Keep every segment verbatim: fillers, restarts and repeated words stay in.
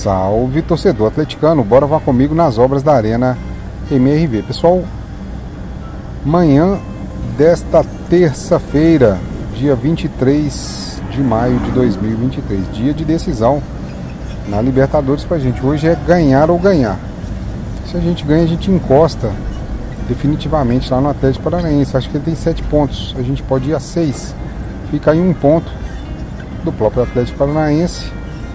Salve, torcedor atleticano, bora vá comigo nas obras da Arena M R V. Pessoal, manhã desta terça-feira, dia vinte e três de maio de dois mil e vinte e três, dia de decisão na Libertadores pra gente. Hoje é ganhar ou ganhar. Se a gente ganha, a gente encosta definitivamente lá no Atlético Paranaense. Acho que ele tem sete pontos, a gente pode ir a seis, fica aí um ponto do próprio Atlético Paranaense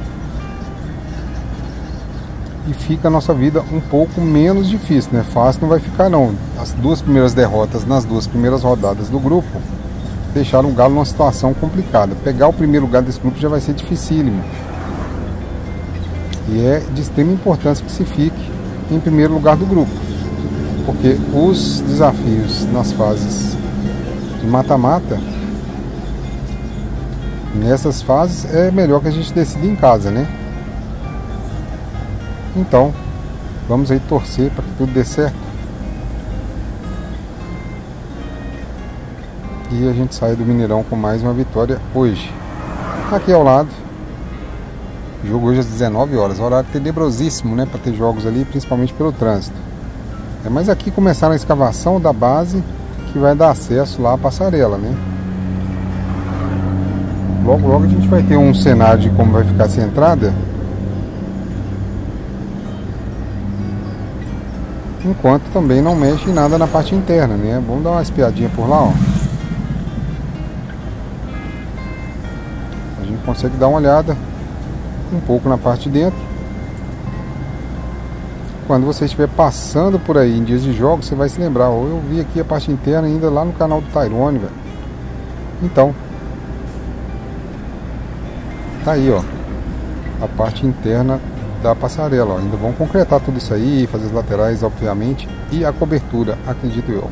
e fica a nossa vida um pouco menos difícil, né? Fácil não vai ficar não. As duas primeiras derrotas nas duas primeiras rodadas do grupo deixaram o Galo numa situação complicada. Pegar o primeiro lugar desse grupo já vai ser dificílimo. E é de extrema importância que se fique em primeiro lugar do grupo, porque os desafios nas fases de mata-mata, nessas fases é melhor que a gente decida em casa, né? Então, vamos aí torcer para que tudo dê certo e a gente saia do Mineirão com mais uma vitória hoje. Aqui ao lado, jogo hoje às dezenove horas, horário tenebrosíssimo, né, para ter jogos ali, principalmente pelo trânsito. É, mas aqui começaram a escavação da base que vai dar acesso lá à passarela, né? Logo logo a gente vai ter um cenário de como vai ficar essa entrada, enquanto também não mexe em nada na parte interna, né? Vamos dar uma espiadinha por lá, ó. A gente consegue dar uma olhada um pouco na parte de dentro. Quando você estiver passando por aí em dias de jogos, você vai se lembrar, ou eu vi aqui a parte interna ainda lá no canal do Tyrone, velho. Então, tá aí, ó, a parte interna da passarela, ó. Ainda vão concretar tudo isso aí, fazer as laterais, obviamente, e a cobertura, acredito eu.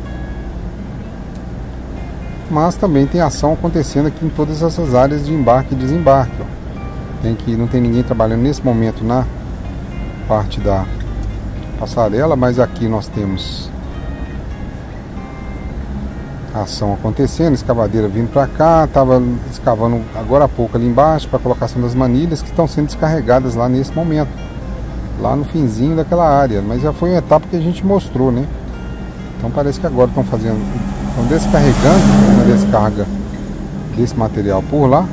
Mas também tem ação acontecendo aqui em todas essas áreas de embarque e desembarque, ó. Tem que, não tem ninguém trabalhando nesse momento na parte da passarela, mas aqui nós temos ação acontecendo, escavadeira vindo para cá, tava escavando agora há pouco ali embaixo para colocação das manilhas que estão sendo descarregadas lá nesse momento, lá no finzinho daquela área, mas já foi uma etapa que a gente mostrou, né? Então parece que agora estão fazendo, estão descarregando a descarga desse material por lá.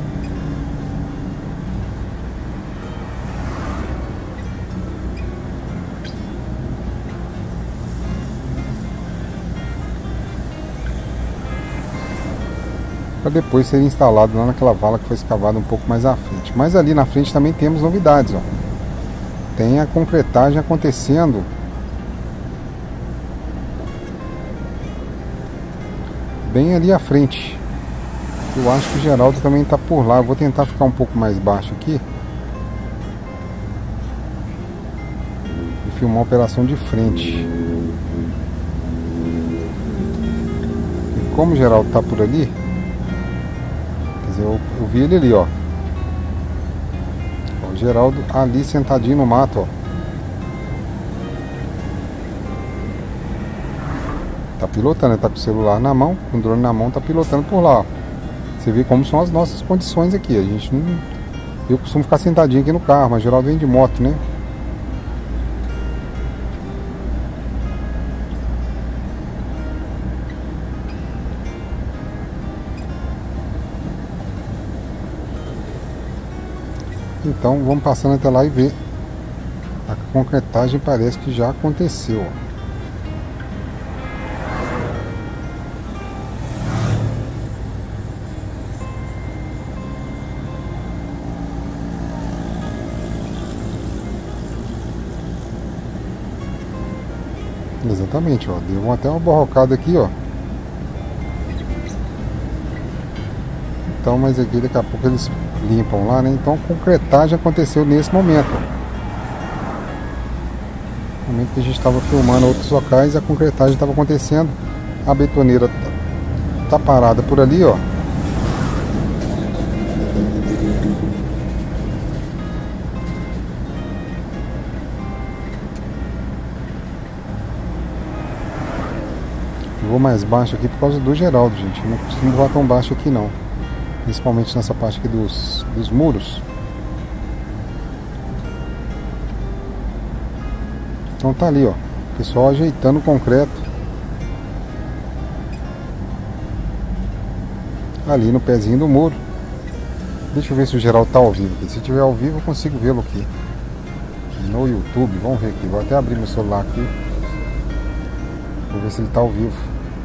Para depois ser instalado lá naquela vala que foi escavada um pouco mais à frente. Mas ali na frente também temos novidades, ó. Tem a concretagem acontecendo bem ali à frente. Eu acho que o Geraldo também está por lá. Eu vou tentar ficar um pouco mais baixo aqui e filmar a operação de frente. E como o Geraldo está por ali, Eu, eu vi ele ali, ó. O Geraldo ali sentadinho no mato, ó. Tá pilotando, ele tá com o celular na mão, com o drone na mão, tá pilotando por lá, ó. Você vê como são as nossas condições aqui. A gente não... Eu costumo ficar sentadinho aqui no carro, mas o Geraldo vem de moto, né? Então vamos passando até lá e ver. A concretagem parece que já aconteceu, ó. Exatamente, ó. Deu até uma borrocada aqui, ó. Então, mas aqui daqui a pouco eles limpam lá, né? Então a concretagem aconteceu nesse momento. No momento que a gente estava filmando outros locais, a concretagem estava acontecendo. A betoneira tá, tá parada por ali, ó. Eu vou mais baixo aqui por causa do Geraldo, gente. Eu não costumo voar tão baixo aqui não. Principalmente nessa parte aqui dos, dos muros. Então tá ali, ó, o pessoal ajeitando o concreto ali no pezinho do muro. Deixa eu ver se o Geraldo tá ao vivo aqui. Se tiver ao vivo eu consigo vê-lo aqui no YouTube. Vamos ver aqui, vou até abrir meu celular aqui. Vou ver se ele tá ao vivo.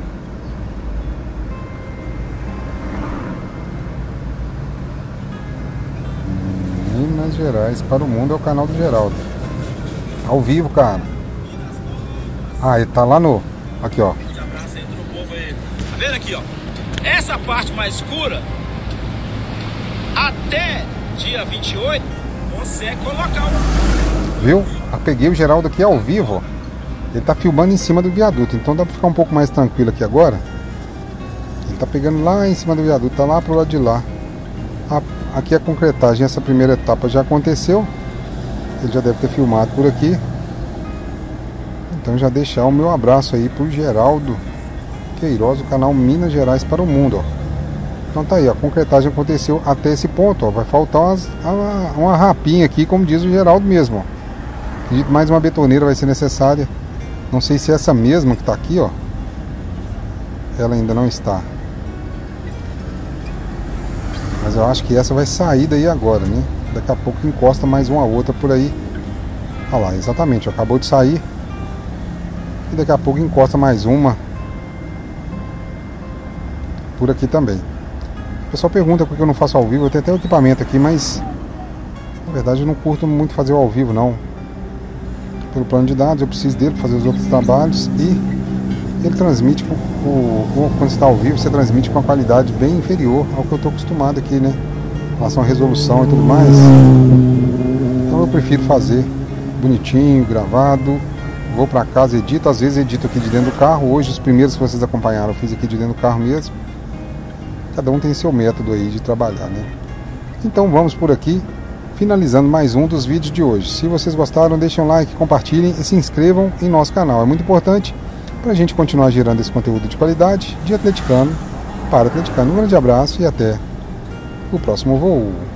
Minas Gerais para o mundo é o canal do Geraldo. Ao vivo, cara. Ah, ele tá lá no... Aqui, ó. Tá vendo aqui, ó? Essa parte mais escura, até dia vinte e oito, consegue colocar o... Viu? Eu peguei o Geraldo aqui ao vivo, ó. Ele tá filmando em cima do viaduto, então dá pra ficar um pouco mais tranquilo aqui agora. Ele tá pegando lá em cima do viaduto, tá lá pro lado de lá. A, aqui a concretagem, essa primeira etapa já aconteceu. Ele já deve ter filmado por aqui. Então já deixar o meu abraço aí pro Geraldo Queiroz, do canal Minas Gerais para o mundo, ó. Então tá aí, ó, a concretagem aconteceu até esse ponto, ó. Vai faltar umas, uma, uma rapinha aqui, como diz o Geraldo mesmo, ó. Acredito que mais uma betoneira vai ser necessária. Não sei se é essa mesma que tá aqui, ó. Ela ainda não está. Mas eu acho que essa vai sair daí agora, né? Daqui a pouco encosta mais uma outra por aí. Olha lá, exatamente, ó, acabou de sair. E daqui a pouco encosta mais uma por aqui também. O pessoal pergunta por que eu não faço ao vivo. Eu tenho até o equipamento aqui, mas na verdade eu não curto muito fazer o ao vivo, não. Pelo plano de dados eu preciso dele para fazer os outros trabalhos. E ele transmite, o, o, quando você está ao vivo, você transmite com uma qualidade bem inferior ao que eu estou acostumado aqui, né? Em relação à resolução e tudo mais. Então eu prefiro fazer bonitinho, gravado. Vou para casa, edito, às vezes edito aqui de dentro do carro. Hoje os primeiros que vocês acompanharam eu fiz aqui de dentro do carro mesmo. Cada um tem seu método aí de trabalhar, né? Então vamos por aqui, finalizando mais um dos vídeos de hoje. Se vocês gostaram, deixem um like, compartilhem e se inscrevam em nosso canal. É muito importante para a gente continuar gerando esse conteúdo de qualidade de atleticano para atleticano. Um grande abraço e até o próximo voo.